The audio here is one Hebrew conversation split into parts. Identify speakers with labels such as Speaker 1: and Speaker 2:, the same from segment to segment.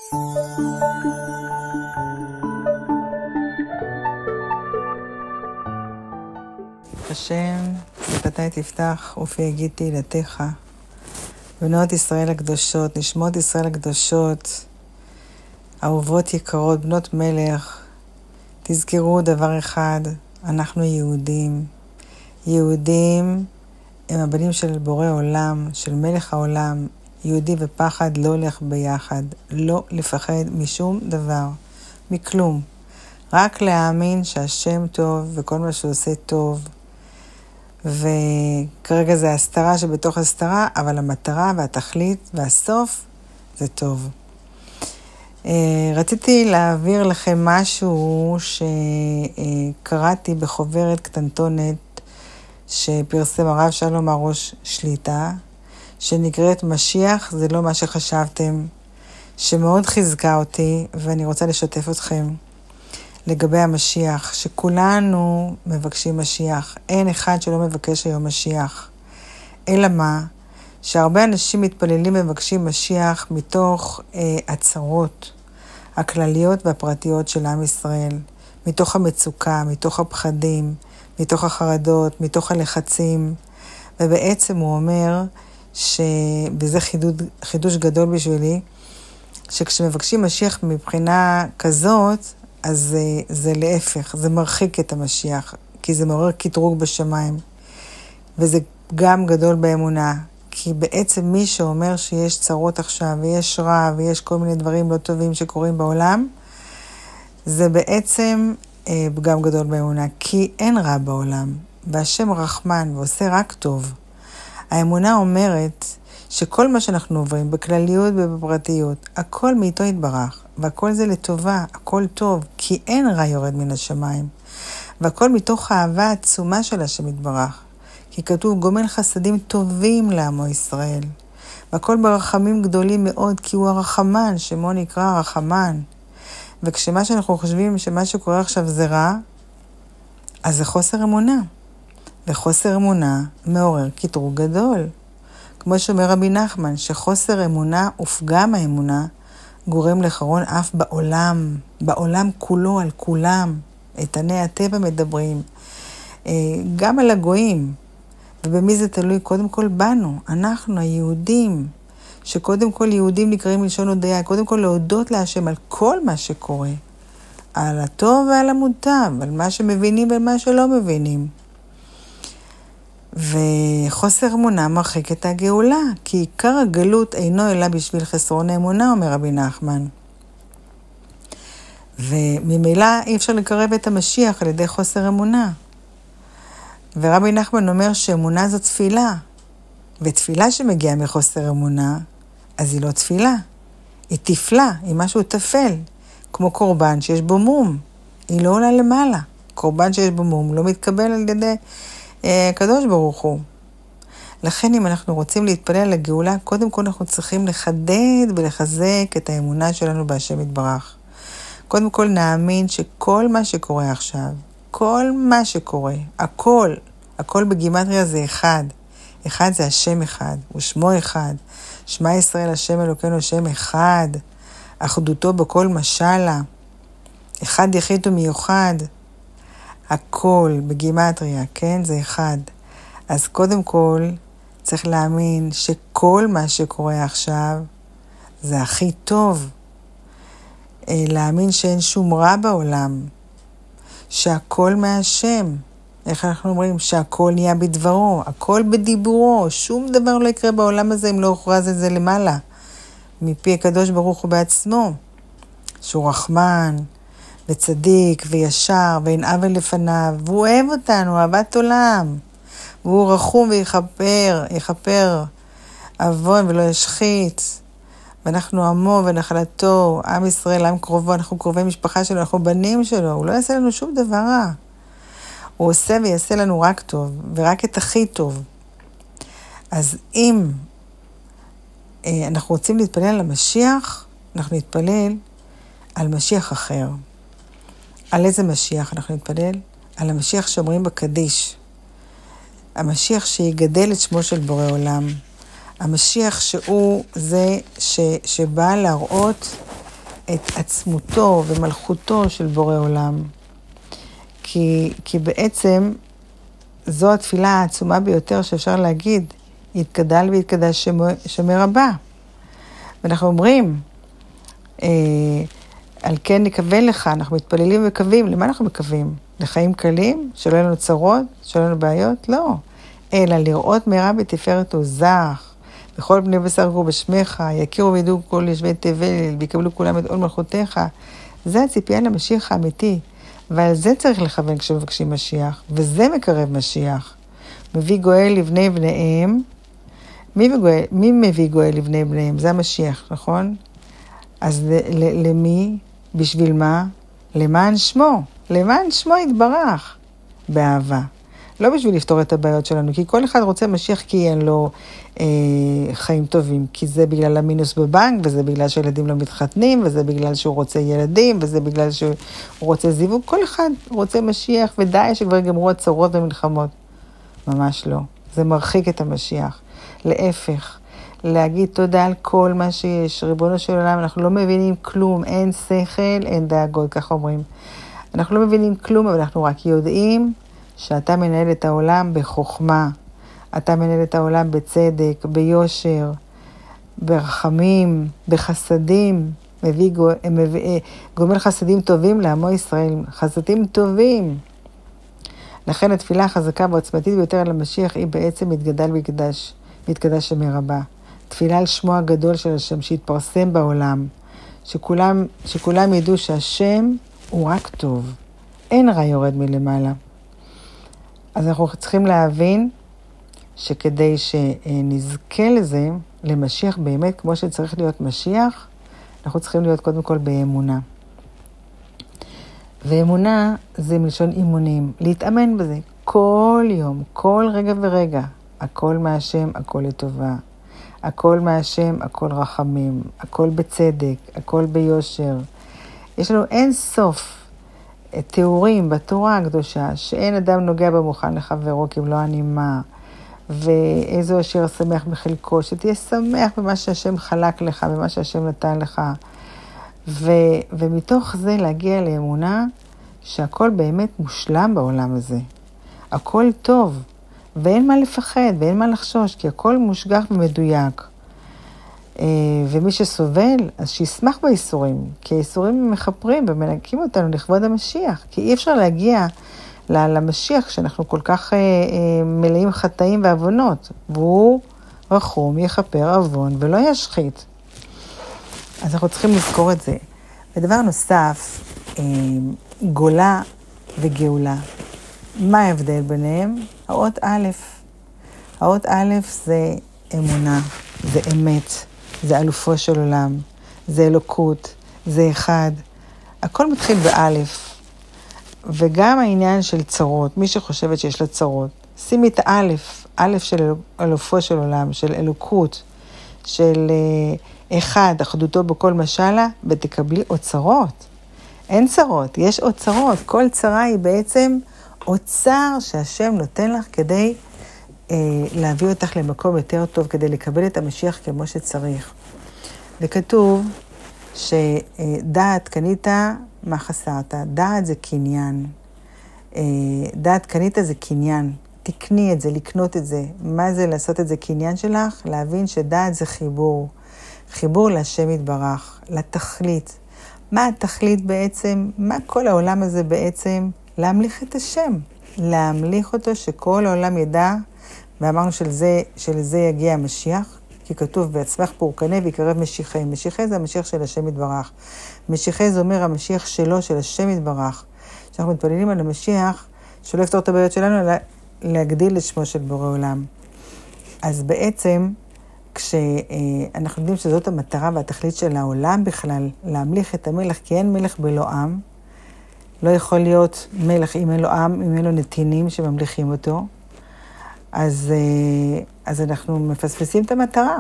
Speaker 1: השם, שפתי תפתח ופי יגיד תהילתך. בנות ישראל הקדושות, נשמות ישראל הקדושות, אהובות יקרות, בנות מלך, תזכרו דבר אחד, אנחנו יהודים. יהודים הם הבנים של בורא עולם, של מלך העולם. יהודי ופחד לא הולך ביחד. לא לפחד משום דבר, מכלום. רק להאמין שהשם טוב וכל מה שהוא עושה טוב. וכרגע זה הסתרה שבתוך הסתרה, אבל המטרה והתכלית והסוף זה טוב. רציתי להעביר לכם משהו שקראתי בחוברת קטנטונת שפרסם הרב שלום הראש שליטה, שנקראת משיח זה לא מה שחשבתם, שמאוד חיזקה אותי, ואני רוצה לשתף אתכם לגבי המשיח, שכולנו מבקשים משיח. אין אחד שלא מבקש היום משיח. אלא מה? שהרבה אנשים מתפללים ומבקשים משיח מתוך הצרות הכלליות והפרטיות של עם ישראל, מתוך המצוקה, מתוך הפחדים, מתוך החרדות, מתוך הלחצים. ובעצם הוא אומר, וזה חידוש גדול בשבילי, שכשמבקשים משיח מבחינה כזאת, אז זה להפך, זה מרחיק את המשיח, כי זה מעורר קטרוג בשמיים. וזה גם גדול באמונה, כי בעצם מי שאומר שיש צרות עכשיו, ויש רע, ויש כל מיני דברים לא טובים שקורים בעולם, זה בעצם גם גדול באמונה, כי אין רע בעולם, והשם רחמן ועושה רק טוב. האמונה אומרת שכל מה שאנחנו עוברים, בכלליות ובפרטיות, הכל מאיתו יתברך, והכל זה לטובה, הכל טוב, כי אין רע יורד מן השמיים, והכל מתוך האהבה העצומה של השם יתברך, כי כתוב גומל חסדים טובים לעמו ישראל, והכל ברחמים גדולים מאוד, כי הוא הרחמן, שמו נקרא הרחמן. וכשמה שאנחנו חושבים שמה שקורה עכשיו זה רע, אז זה חוסר אמונה, וחוסר אמונה מעורר קטרוג גדול. כמו שאומר רבי נחמן, שחוסר אמונה ופגם האמונה גורם לחרון אף בעולם, בעולם כולו, על כולם. איתני הטבע מדברים, גם על הגויים. ובמי זה תלוי? קודם כל בנו, אנחנו היהודים, שקודם כל יהודים נקראים מלשון הודיה, קודם כל להודות להשם על כל מה שקורה, על הטוב ועל המוטב, על מה שמבינים ועל מה שלא מבינים. וחוסר אמונה מרחיק את הגאולה, כי עיקר הגלות אינו אלא בשביל חסרון האמונה, אומר רבי נחמן. וממילא אי אפשר לקרב את המשיח על ידי חוסר אמונה. ורבי נחמן אומר שאמונה זו תפילה, ותפילה שמגיעה מחוסר אמונה, אז היא לא תפילה, היא תפלה, היא משהו תפל, כמו קורבן שיש בו מום, היא לא עולה למעלה. קורבן שיש בו מום לא מתקבל על ידי הקדוש ברוך הוא. לכן אם אנחנו רוצים להתפלל על הגאולה, קודם כל אנחנו צריכים לחדד ולחזק את האמונה שלנו בהשם יתברך. קודם כל נאמין שכל מה שקורה עכשיו, כל מה שקורה, הכל בגימטריה זה אחד. אחד זה השם אחד, ושמו אחד. שמע ישראל השם אלוקינו השם אחד. אחדותו בכל משלה. אחד יחיד ומיוחד. הכל בגימטריה, כן? זה אחד. אז קודם כל צריך להאמין שכל מה שקורה עכשיו זה הכי טוב. להאמין שאין שום רע בעולם. שהכל מהשם. איך אנחנו אומרים? שהכל נהיה בדברו, הכל בדיבורו, שום דבר לא יקרה בעולם הזה אם לא הוכרז את זה למעלה. מפי הקדוש ברוך הוא בעצמו, שהוא רחמן וצדיק וישר ואין עוול לפניו, והוא אוהב אותנו, אהבת עולם, והוא רחום ויכפר עוון ולא ישחית, ואנחנו עמו ונחלתו, עם ישראל, עם קרובו, אנחנו קרובי משפחה שלו, אנחנו בנים שלו, הוא לא יעשה לנו שום דבר רע. הוא עושה ויעשה לנו רק טוב, ורק את הכי טוב. אז אם אנחנו רוצים להתפלל על המשיח, אנחנו נתפלל על משיח אחר. על איזה משיח אנחנו נתפלל? על המשיח שאומרים בקדיש. המשיח שיגדל את שמו של בורא עולם. המשיח שהוא זה שבא להראות את עצמותו ומלכותו של בורא עולם. כי בעצם זו התפילה העצומה ביותר שאפשר להגיד, יתגדל ויתקדש שמו רבה. ואנחנו אומרים, על כן נקווה לך, אנחנו מתפללים ומקווים. למה אנחנו מקווים? לחיים קלים? שלא יהיו לנו צרות? שלא יהיו לנו בעיות? לא. אלא לראות מהרה בתפארת עוזך, וכל בני בשר יראו בשמך, יכירו וידעו כל יושבי תבל, ויקבלו כולם את עול מלכותך. זה הציפייה למשיח האמיתי, ועל זה צריך לכוון כשמבקשים משיח, וזה מקרב משיח. מביא גואל לבני בניהם. מי מביא גואל לבני בניהם? זה המשיח, נכון? אז למי? בשביל מה? למען שמו. למען שמו יתברך. באהבה. לא בשביל לפתור את הבעיות שלנו, כי כל אחד רוצה משיח כי אין לו חיים טובים, כי זה בגלל המינוס בבנק, וזה בגלל שילדים לא מתחתנים, וזה בגלל שהוא רוצה ילדים, וזה בגלל שהוא רוצה זיווג. כל אחד רוצה משיח, ודי שכבר גמרו הצרות ומלחמות. ממש לא. זה מרחיק את המשיח. להפך, להגיד תודה על כל מה שיש. ריבונו של עולם, אנחנו לא מבינים כלום, אין שכל, אין דאגות, כך אומרים. אנחנו לא מבינים כלום, אבל אנחנו רק יודעים שאתה מנהל את העולם בחוכמה, אתה מנהל את העולם בצדק, ביושר, ברחמים, בחסדים, גומל חסדים טובים לעמו ישראל, חסדים טובים. לכן התפילה החזקה והעוצמתית ביותר על המשיח היא בעצם מתגדל ויתקדש שמו רבה. תפילה על שמו הגדול של השם שהתפרסם בעולם, שכולם ידעו שהשם הוא רק טוב, אין רע יורד מלמעלה. אז אנחנו צריכים להבין שכדי שנזכה לזה, למשיח באמת כמו שצריך להיות משיח, אנחנו צריכים להיות קודם כל באמונה. ואמונה זה מלשון אימונים, להתאמן בזה כל יום, כל רגע ורגע. הכל מהשם, הכל לטובה. הכל מהשם, הכל רחמים. הכל בצדק, הכל ביושר. יש לנו אין סוף תיאורים בתורה הקדושה, שאין אדם נוגע במוכן לחברו, כי אם לא הנימה. ואיזו אשר שמח בחלקו, שתהיה שמח במה שהשם חלק לך, במה שהשם נתן לך. ומתוך זה להגיע לאמונה שהכל באמת מושלם בעולם הזה. הכל טוב, ואין מה לפחד, ואין מה לחשוש, כי הכל מושגח ומדויק. ומי שסובל, אז שישמח בייסורים, כי הייסורים מחפרים ומנקים אותנו לכבוד המשיח, כי אי אפשר להגיע למשיח שאנחנו כל כך מלאים חטאים ועוונות, והוא רחום, יחפר עוון ולא ישחית. אז אנחנו צריכים לזכור את זה. ודבר נוסף, גולה וגאולה. מה ההבדל ביניהם? האות א'. האות א' זה אמונה, זה אמת, זה אלופו של עולם, זה אלוקות, זה אחד. הכל מתחיל באלף. וגם העניין של צרות, מי שחושבת שיש לה צרות, שימי את האלף, אלף של אלופו של עולם, של אלוקות, של אחד, אחדותו בכל משלה, ותקבלי אוצרות. אין צרות, יש אוצרות. כל צרה היא בעצם אוצר שהשם נותן לך כדי להביא אותך למקום יותר טוב, כדי לקבל את המשיח כמו שצריך. וכתוב שדעת קנית מה חסרת. דעת זה קניין. דעת קנית זה קניין. תקני את זה, לקנות את זה. מה זה לעשות את זה קניין שלך? להבין שדעת זה חיבור. חיבור לשם יתברך, לתכלית. מה התכלית בעצם? מה כל העולם הזה בעצם? להמליך את השם. להמליך אותו שכל העולם ידע, ואמרנו שלזה יגיע המשיח, כי כתוב בעצמך פורקנה ויקרב משיחי. משיחי זה המשיח של השם יתברך. משיחי זה אומר המשיח שלו, של השם יתברך. כשאנחנו מתפללים על המשיח, שלא יפתור את הבעיות שלנו, אלא להגדיל את שמו של בורא עולם. אז בעצם, כשאנחנו יודעים שזאת המטרה והתכלית של העולם בכלל, להמליך את המלך, כי אין מלך בלא עם, לא יכול להיות מלך אם אין לו עם, אם אין לו נתינים שממליכים אותו, אז אנחנו מפספסים את המטרה.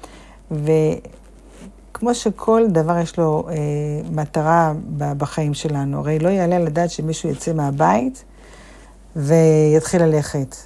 Speaker 1: וכמו שכל דבר יש לו מטרה בחיים שלנו, הרי לא יעלה על הדעת שמישהו יצא מהבית ויתחיל ללכת.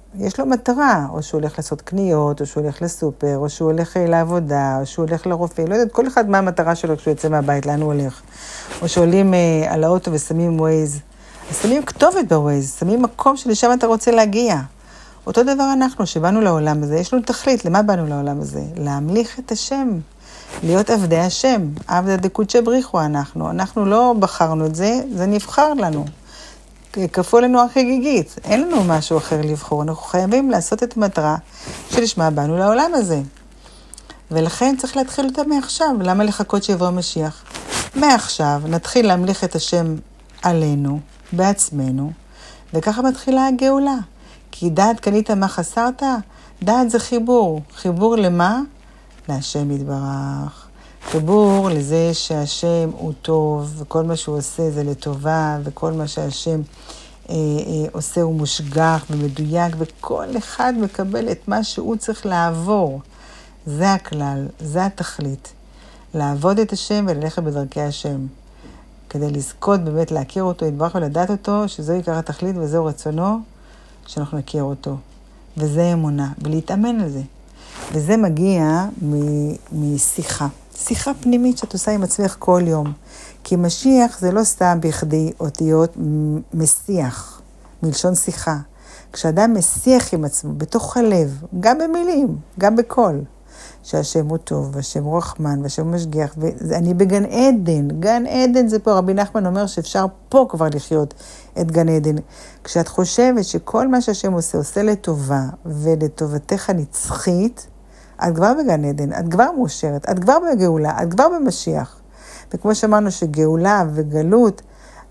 Speaker 1: יש לו מטרה, או שהוא הולך לעשות קניות, או שהוא הולך לסופר, או שהוא הולך לעבודה, או שהוא הולך לרופא, לא יודעת, כל אחד מה המטרה שלו כשהוא יוצא מהבית, לאן הוא הולך. או שעולים על האוטו ושמים ווייז, שמים כתובת בווייז, שמים מקום שלשם אתה רוצה להגיע. אותו דבר אנחנו, שבאנו לעולם הזה, יש לנו תכלית, למה באנו לעולם הזה? להמליך את השם, להיות עבדי השם, עבדי דקודשא בריחו אנחנו לא בחרנו את זה, זה נבחר לנו. כפו לנו החגיגית, אין לנו משהו אחר לבחור, אנחנו חייבים לעשות את המטרה שלשמה באנו לעולם הזה. ולכן צריך להתחיל אותה מעכשיו, למה לחכות שיבוא המשיח? מעכשיו נתחיל להמליך את השם עלינו, בעצמנו, וככה מתחילה הגאולה. כי דעת קנית מה חסרת? דעת זה חיבור. חיבור למה? להשם יתברך. חיבור לזה שהשם הוא טוב, וכל מה שהוא עושה זה לטובה, וכל מה שהשם עושה הוא מושגח ומדויק, וכל אחד מקבל את מה שהוא צריך לעבור. זה הכלל, זה התכלית. לעבוד את השם וללכת בדרכי השם. כדי לזכות באמת להכיר אותו, יתברך ולדעת אותו, שזו עיקר התכלית וזהו רצונו, שאנחנו נכיר אותו. וזה אמונה, ולהתאמן על זה. וזה מגיע משיחה. שיחה פנימית שאת עושה עם עצמך כל יום. כי משיח זה לא סתם בכדי אותיות משיח, מלשון שיחה. כשאדם משיח עם עצמו, בתוך הלב, גם במילים, גם בקול, שהשם הוא טוב, והשם הוא רחמן, והשם הוא משגיח, ואני בגן עדן, גן עדן זה פה, רבי נחמן אומר שאפשר פה כבר לחיות את גן עדן. כשאת חושבת שכל מה שהשם עושה לטובה, ולטובתך נצחית, את כבר בגן עדן, את כבר מאושרת, את כבר בגאולה, את כבר במשיח. וכמו שאמרנו שגאולה וגלות,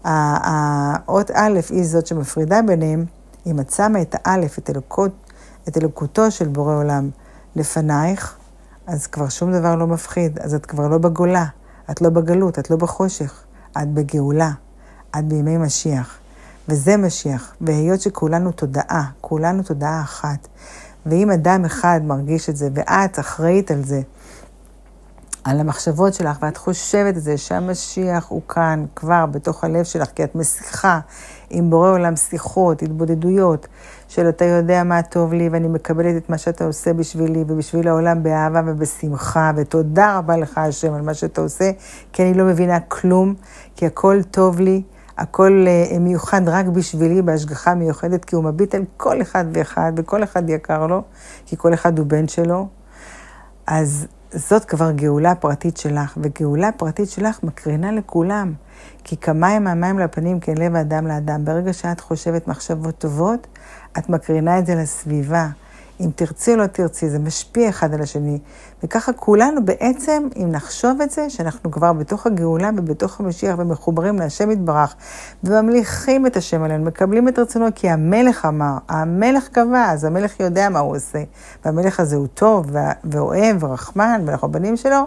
Speaker 1: האות א' היא זאת שמפרידה ביניהם, אם את שמה את האלף, את אלוקותו של בורא עולם לפנייך, אז כבר שום דבר לא מפחיד, אז את כבר לא בגולה, את לא בגלות, את לא בחושך, את בגאולה, את בימי משיח. וזה משיח, והיות שכולנו תודעה, כולנו תודעה אחת. ואם אדם אחד מרגיש את זה, ואת אחראית על זה, על המחשבות שלך, ואת חושבת את זה, שהמשיח הוא כאן, כבר בתוך הלב שלך, כי את משיחה עם בורא עולם שיחות, התבודדויות, של אתה יודע מה טוב לי, ואני מקבלת את מה שאתה עושה בשבילי, ובשביל העולם באהבה ובשמחה, ותודה רבה לך השם על מה שאתה עושה, כי אני לא מבינה כלום, כי הכל טוב לי, הכל מיוחד רק בשבילי, בהשגחה מיוחדת, כי הוא מביט על כל אחד ואחד, וכל אחד יקר לו, כי כל אחד הוא בן שלו. אז זאת כבר גאולה פרטית שלך, וגאולה פרטית שלך מקרינה לכולם, כי כמים מהמים לפנים, כן לב האדם לאדם. ברגע שאת חושבת מחשבות טובות, את מקרינה את זה לסביבה. אם תרצי או לא תרצי, זה משפיע אחד על השני. וככה כולנו בעצם, אם נחשוב את זה, שאנחנו כבר בתוך הגאולה ובתוך המשיח ומחוברים להשם יתברך, וממליכים את השם עלינו, מקבלים את רצונו, כי המלך אמר, המלך קבע, אז המלך יודע מה הוא עושה, והמלך הזה הוא טוב ואוהב ורחמן, ואנחנו בנים שלו,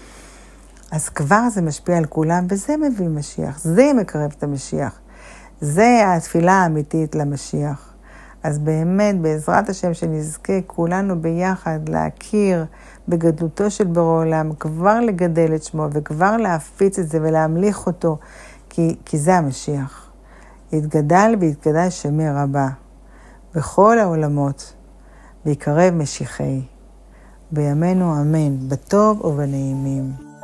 Speaker 1: אז כבר זה משפיע על כולם, וזה מביא משיח, זה מקרב את המשיח. זה התפילה האמיתית למשיח. אז באמת, בעזרת השם שנזכה כולנו ביחד להכיר בגדלותו של בורא עולם, כבר לגדל את שמו וכבר להפיץ את זה ולהמליך אותו, כי זה המשיח. יתגדל ויתגדל שמי רבה בכל העולמות, ויקרב משיחי. בימינו אמן, בטוב ובנעימים.